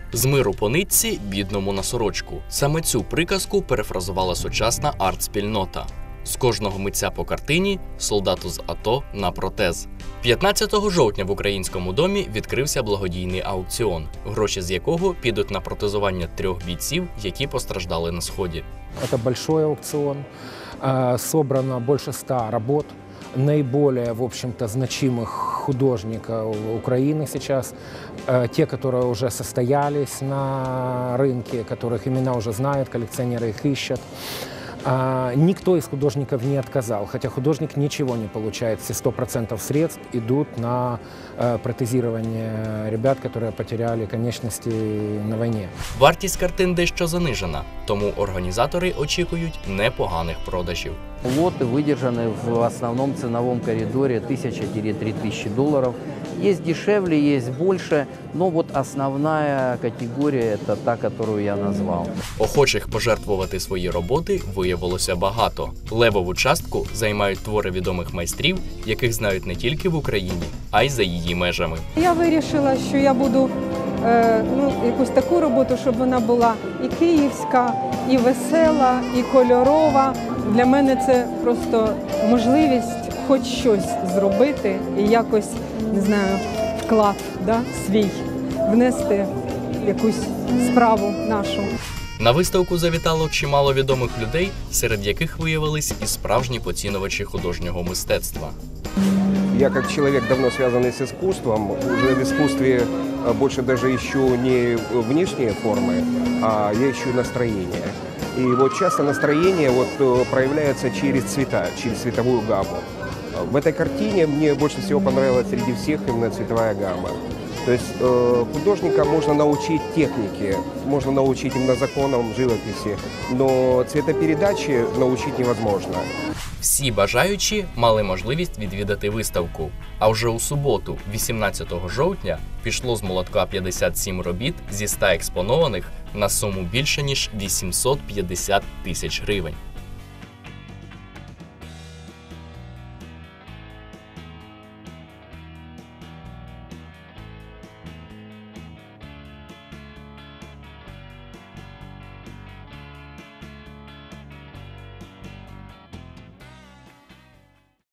З миру по нитці, бідному на сорочку. Саме цю приказку перефразувала сучасна арт-спільнота. З кожного митця по картині, солдату з АТО на протез. 15 жовтня в Українському домі відкрився благодійний аукціон, гроші з якого підуть на протезування 3 бійців, які постраждали на Сході. Це великий аукціон, зібрано більше 100 робот, наиболее, в общем-то, значимых художников Украины сейчас, те, которые уже состоялись на рынке, которых имена уже знают, коллекционеры их ищут. Никто из художников не отказал, хотя художник ничего не получает. Все 100% средств идут на протезирование ребят, которые потеряли конечности на войне. Вартість картин дещо занижена, тому організатори очікують непоганих продажів. Лоты выдержаны в основном ценовом коридоре 1000–3000 долларов. Есть дешевле, есть больше, но вот основная категория – это та, которую я назвал. Охочих пожертвувати свої роботи виявилося багато. Левову частку займають твори відомих майстрів, яких знають не тільки в Україні, а й за її межами. Я вирішила, що я буду якусь таку роботу, щоб вона була і київська, і весела, і кольорова. Для мене це просто можливість хоч щось зробити і якось, не знаю, вклад свій внести в якусь справу нашу. На виставку завітало чимало відомих людей, серед яких виявились і справжні поцінувачі художнього мистецтва. Я как человек, давно связанный с искусством, уже в искусстве больше даже ищу не внешние формы, а я ищу настроение. И вот часто настроение проявляется через цвета, через цветовую гамму. В этой картине мне больше всего понравилась среди всех именно цветовая гамма. То есть художника можно научить технике, можно научить именно законам живописи, но цветопередачи научить невозможно. Всі бажаючі мали можливість відвідати виставку. А вже у суботу, 18 жовтня, пішло з молотка 57 робіт зі 100 експонованих на суму більше ніж 850 тисяч гривень.